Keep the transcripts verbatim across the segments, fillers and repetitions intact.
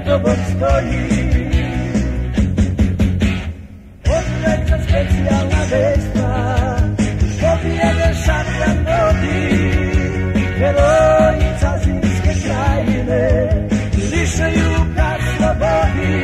tobom stoji. Odreća specijalna dejstva, pobijede šatran vodi, herojica Zimske krajine, lišaju ka slobodi.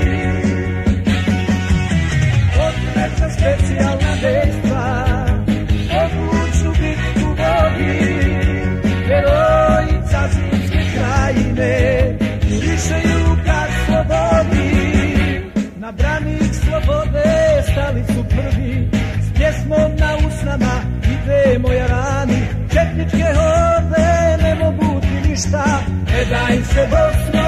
Odreća specijalna dejstva, odlučnu bitku vodi, herojica Zimske krajine, lišaju ka slobodi. Na branik slobode stali su prvi, s pjesmom na usnama idemo jarani. Četničke horde ne mogu ti ništa, ne daj se Bosno.